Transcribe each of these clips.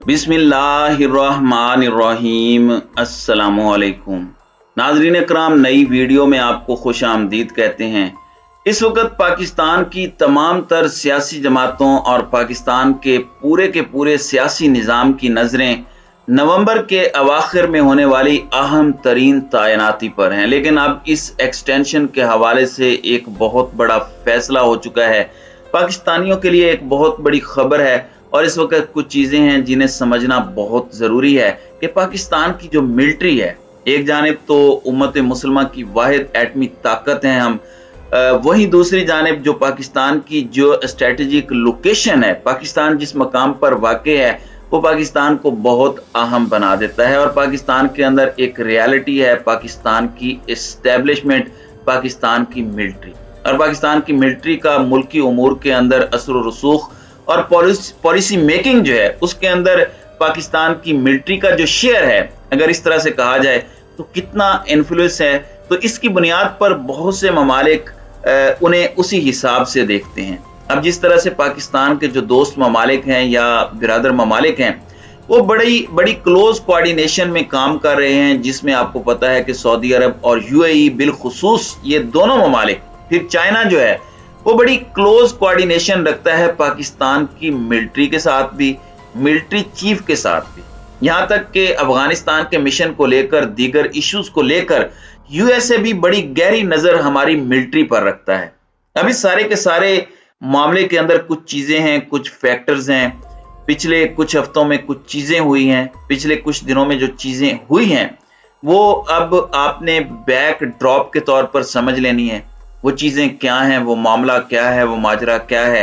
बिस्मिल्लाहिर्रहमानिर्रहीम। अस्सलामुअलैकुम नाज़रीन इकराम, नई वीडियो में आपको खुश आमदीद कहते हैं। इस वक्त पाकिस्तान की तमाम तर सियासी जमातों और पाकिस्तान के पूरे सियासी निज़ाम की नज़रें नवंबर के अवाखिर में होने वाली अहम तरीन तैनाती पर हैं। लेकिन अब इस एक्सटेंशन के हवाले से एक बहुत बड़ा फैसला हो चुका है। पाकिस्तानियों के लिए एक बहुत बड़ी खबर है और इस वक्त कुछ चीज़ें हैं जिन्हें समझना बहुत ज़रूरी है कि पाकिस्तान की जो मिलिट्री है, एक जानिब तो उम्मत मुसलमा की वाहिद एटमी ताकत है हम, वहीं दूसरी जानिब जो पाकिस्तान की जो स्ट्रेटेजिक लोकेशन है, पाकिस्तान जिस मकाम पर वाक़े है वो पाकिस्तान को बहुत अहम बना देता है। और पाकिस्तान के अंदर एक रियलिटी है, पाकिस्तान की इस्टेब्लिशमेंट, पाकिस्तान की मिलिट्री और पाकिस्तान की मिलिट्री का मुल्की उमूर के अंदर असर रसूख और पॉलिसी मेकिंग जो है उसके अंदर पाकिस्तान की मिलिट्री का जो शेयर है, अगर इस तरह से कहा जाए तो कितना इन्फ्लुएंस है, तो इसकी बुनियाद पर बहुत से ममालिक उन्हें उसी हिसाब से देखते हैं। अब जिस तरह से पाकिस्तान के जो दोस्त ममालिक हैं या बिरादर ममालिक हैं वो बड़ी क्लोज कोऑर्डिनेशन में काम कर रहे हैं, जिसमें आपको पता है कि सऊदी अरब और यूएई बिलखुसूस ये दोनों ममालिक, फिर चाइना जो है वो बड़ी क्लोज कोऑर्डिनेशन रखता है पाकिस्तान की मिलिट्री के साथ भी, मिलिट्री चीफ के साथ भी, यहाँ तक कि अफगानिस्तान के मिशन को लेकर, दीगर इश्यूज को लेकर यूएसए भी बड़ी गहरी नजर हमारी मिलिट्री पर रखता है। अब इस सारे के सारे मामले के अंदर कुछ चीजें हैं, कुछ फैक्टर्स हैं। पिछले कुछ हफ्तों में कुछ चीजें हुई हैं, पिछले कुछ दिनों में जो चीजें हुई हैं वो अब आपने बैक ड्रॉप के तौर पर समझ लेनी है। वो चीजें क्या हैं, वो मामला क्या है, वो माजरा क्या है।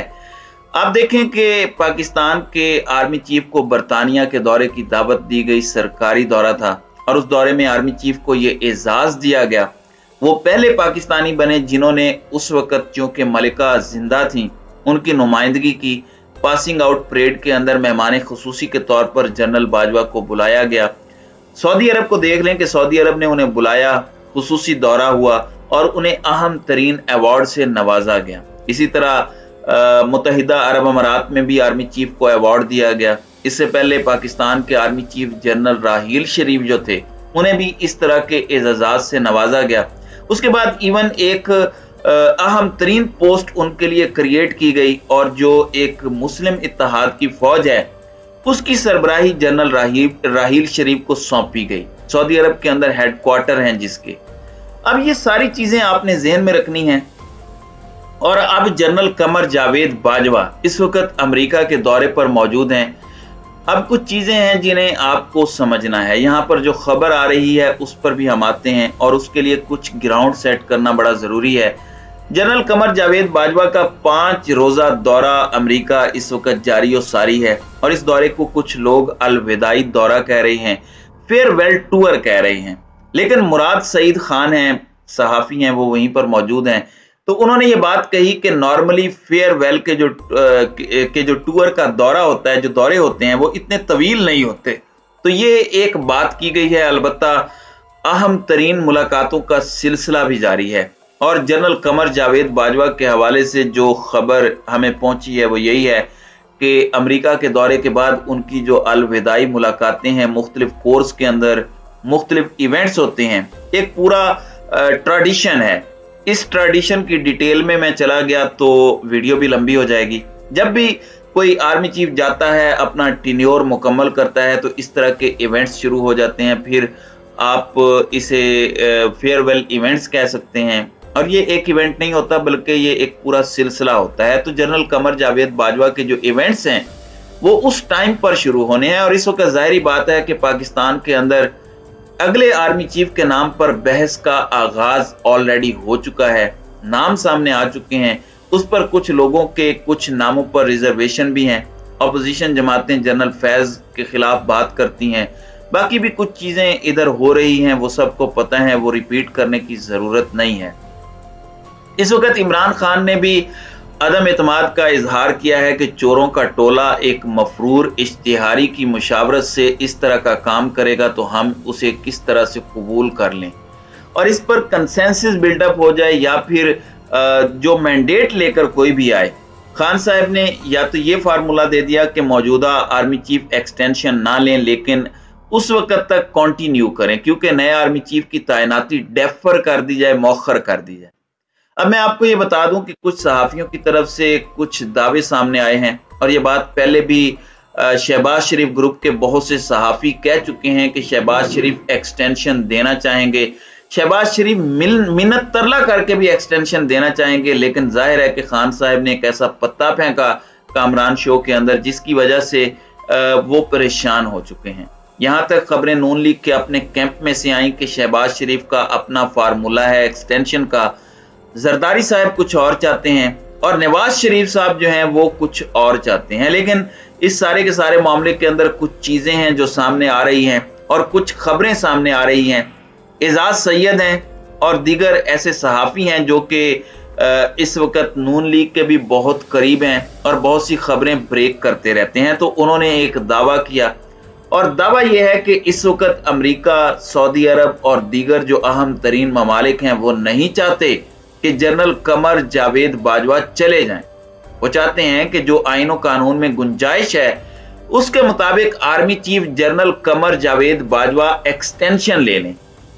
आप देखें कि पाकिस्तान के आर्मी चीफ को बरतानिया के दौरे की दावत दी गई, सरकारी दौरा था और उस दौरे में आर्मी चीफ को ये एजाज दिया गया। वो पहले पाकिस्तानी बने जिन्होंने उस वक्त चूंकि मलिका जिंदा थी उनकी नुमाइंदगी की। पासिंग आउट परेड के अंदर मेहमान खुसूसी के तौर पर जनरल बाजवा को बुलाया गया। सऊदी अरब को देख लें कि सऊदी अरब ने उन्हें बुलाया, खुसूसी दौरा हुआ और उन्हें अहम तरीन अवार्ड से नवाजा गया। इसी तरह मुत्तहिदा अरब अमारात में भी आर्मी चीफ को अवार्ड दिया गया। इससे पहले पाकिस्तान के army chief general Raheel Sharif जो थे उन्हें भी इस तरह के एजाजात से नवाजा गया। उसके बाद इवन एक अहम तरीन पोस्ट उनके लिए क्रिएट की गई और जो एक मुस्लिम इत्तेहाद की फौज है उसकी सरबराही जनरल राहील शरीफ को सौंपी गई। सऊदी अरब के अंदर हेडक्वार्टर हैं जिसके। अब ये सारी चीजें आपने ज़हन में रखनी हैं। और अब जनरल कमर जावेद बाजवा इस वक्त अमेरिका के दौरे पर मौजूद हैं। अब कुछ चीजें हैं जिन्हें आपको समझना है। यहाँ पर जो खबर आ रही है उस पर भी हम आते हैं और उसके लिए कुछ ग्राउंड सेट करना बड़ा जरूरी है। जनरल कमर जावेद बाजवा का 5 रोजा दौरा अमेरिका इस वक्त जारी और सारी है और इस दौरे को कुछ लोग अलविदाई दौरा कह रहे हैं, फेयरवेल टूर कह रहे हैं। लेकिन मुराद सईद खान हैं, सहाफी हैं, वो वहीं पर मौजूद हैं, तो उन्होंने ये बात कही कि नॉर्मली फेयरवेल के जो टूर का दौरा होता है, जो दौरे होते हैं वो इतने तवील नहीं होते। तो ये एक बात की गई है। अलबत्ता अहम तरीन मुलाकातों का सिलसिला भी जारी है और जनरल कमर जावेद बाजवा के हवाले से जो खबर हमें पहुंची है वो यही है कि अमेरिका के दौरे के बाद उनकी जो अलविदाई मुलाकातें हैं, मुख्तलिफ कोर्स के अंदर मुख्तलिफ इवेंट्स होते हैं, एक पूरा ट्रेडिशन है। इस ट्रेडिशन की डिटेल में मैं चला गया तो वीडियो भी लंबी हो जाएगी। जब भी कोई आर्मी चीफ जाता है, अपना टेन्योर मुकम्मल करता है, तो इस तरह के इवेंट्स शुरू हो जाते हैं। फिर आप इसे फेयरवेल इवेंट्स कह सकते हैं और ये एक इवेंट नहीं होता बल्कि ये एक पूरा सिलसिला होता है। तो जनरल कमर जावेद बाजवा के जो इवेंट्स हैं वो उस टाइम पर शुरू होने हैं और इस वक्त जाहिर बात है कि पाकिस्तान के अंदर अगले आर्मी चीफ के नाम पर बहस का आगाज ऑलरेडी हो चुका है। नाम सामने आ चुके हैं, उस पर कुछ लोगों के कुछ नामों पर रिजर्वेशन भी हैं। अपोजिशन जमातें जनरल फैज के खिलाफ बात करती हैं, बाकी भी कुछ चीजें इधर हो रही हैं, वो सबको पता है, वो रिपीट करने की जरूरत नहीं है। इस वक्त इमरान खान ने भी अदम एतमाद का इजहार किया है कि चोरों का टोला एक मफरूर इश्तिहारी की मुशावरत से इस तरह का काम करेगा तो हम उसे किस तरह से कबूल कर लें और इस पर कंसेंसस बिल्डअप हो जाए या फिर जो मैंडेट लेकर कोई भी आए खान साहब ने या तो ये फार्मूला दे दिया कि मौजूदा आर्मी चीफ एक्सटेंशन ना लें लेकिन उस वक्त तक कंटिन्यू करें, क्योंकि नए आर्मी चीफ की तैनाती डेफर कर दी जाए, मौखर कर दी जाए। अब मैं आपको ये बता दूं कि कुछ सहाफियों की तरफ से कुछ दावे सामने आए हैं और ये बात पहले भी शहबाज शरीफ ग्रुप के बहुत से सहाफी कह चुके हैं कि शहबाज शरीफ एक्सटेंशन देना चाहेंगे, शहबाज शरीफ मिन्नत तरला करके भी एक्सटेंशन देना चाहेंगे, लेकिन जाहिर है कि खान साहब ने एक ऐसा पत्ता फेंका कामरान शो के अंदर जिसकी वजह से वो परेशान हो चुके हैं। यहां तक खबरें नून लीग के अपने कैंप में से आई कि शहबाज शरीफ का अपना फार्मूला है एक्सटेंशन का, जरदारी साहब कुछ और चाहते हैं और नवाज शरीफ साहब जो हैं वो कुछ और चाहते हैं। लेकिन इस सारे के सारे मामले के अंदर कुछ चीजें हैं जो सामने आ रही हैं और कुछ खबरें सामने आ रही हैं। एजाज सैयद हैं और दीगर ऐसे सहाफी हैं जो कि इस वक्त नून लीग के भी बहुत करीब हैं और बहुत सी खबरें ब्रेक करते रहते हैं। तो उन्होंने एक दावा किया और दावा यह है कि इस वक्त अमेरिका, सऊदी अरब और दीगर जो अहम तरीन ममालिक हैं वो नहीं चाहते कि जनरल कमर जावेद बाजवा चले जाएं। वो चाहते हैं कि जो आईन और कानून में गुंजाइश है उसके मुताबिक army chief general Qamar Javed Bajwa extension ले लें।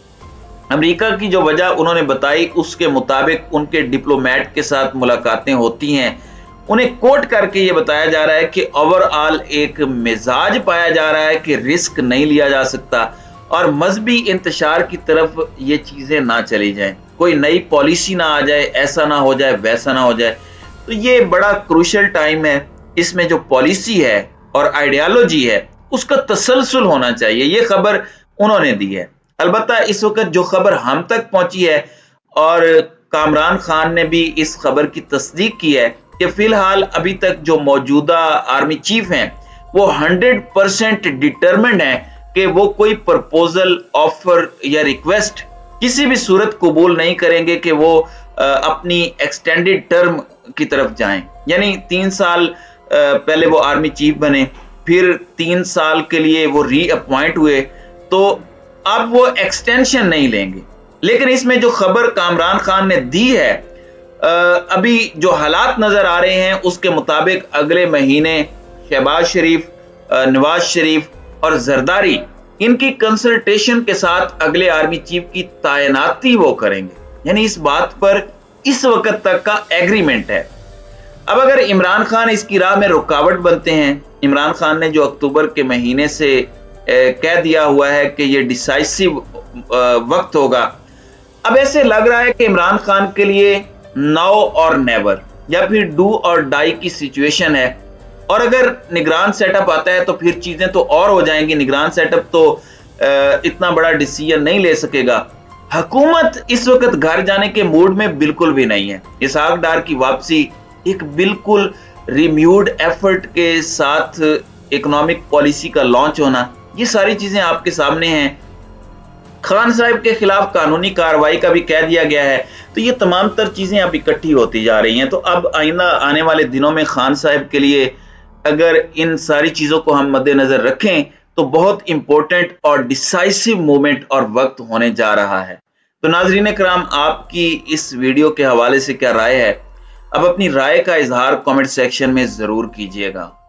अमेरिका की जो वजह उन्होंने बताई उसके मुताबिक उनके डिप्लोमेट के साथ मुलाकातें होती हैं। उन्हें कोट करके ये बताया जा रहा है कि ओवरऑल एक मिजाज पाया जा रहा है कि रिस्क नहीं लिया जा सकता और मजहबी इंतशार की तरफ ये चीजें ना चली जाएं, कोई नई पॉलिसी ना आ जाए, ऐसा ना हो जाए, वैसा ना हो जाए। तो ये बड़ा क्रूशियल टाइम है, इसमें जो पॉलिसी है और आइडियालॉजी है उसका तसलसल होना चाहिए। ये खबर उन्होंने दी है। अलबत्ता इस वक्त जो खबर हम तक पहुंची है और कामरान खान ने भी इस खबर की तस्दीक की है कि फिलहाल अभी तक जो मौजूदा आर्मी चीफ हैं वो 100% डिटरमिन्ड हैं कि वो कोई प्रपोजल, ऑफर या रिक्वेस्ट किसी भी सूरत कबूल नहीं करेंगे कि वो अपनी एक्सटेंडेड टर्म की तरफ जाएं। यानी 3 साल पहले वो आर्मी चीफ बने, फिर 3 साल के लिए वो रीअपॉइंट हुए, तो अब वो एक्सटेंशन नहीं लेंगे। लेकिन इसमें जो खबर कामरान खान ने दी है, अभी जो हालात नजर आ रहे हैं उसके मुताबिक अगले महीने शहबाज शरीफ, नवाज शरीफ और जरदारी इनकी कंसल्टेशन के साथ अगले आर्मी चीफ की तैनाती वो करेंगे। यानी इस बात पर इस वक्त तक का एग्रीमेंट है। अब अगर इमरान खान इसकी राह में रुकावट बनते हैं, इमरान खान ने जो अक्टूबर के महीने से कह दिया हुआ है कि ये डिसाइसिव वक्त होगा, अब ऐसे लग रहा है कि इमरान खान के लिए नाउ और नेवर या फिर डू और डाई की सिचुएशन है। और अगर निगरान सेटअप आता है तो फिर चीजें तो और हो जाएंगी। निगरान सेटअप तो इतना बड़ा डिसीजन नहीं ले सकेगा। हुकूमत इस वक्त घर जाने के मूड में बिल्कुल भी नहीं है। इसहाक डार की वापसी, एक बिल्कुल रिम्यूड एफर्ट के साथ इकोनॉमिक पॉलिसी का लॉन्च होना, ये सारी चीजें आपके सामने हैं। खान साहब के खिलाफ कानूनी कार्रवाई का भी कह दिया गया है। तो ये तमाम तर चीजें अब इकट्ठी होती जा रही हैं। तो अब आइंदा आने वाले दिनों में खान साहब के लिए अगर इन सारी चीजों को हम मद्देनजर रखें तो बहुत इंपॉर्टेंट और डिसाइसिव मूवमेंट और वक्त होने जा रहा है। तो नाजरीन कराम, आपकी इस वीडियो के हवाले से क्या राय है? अब अपनी राय का इजहार कमेंट सेक्शन में जरूर कीजिएगा।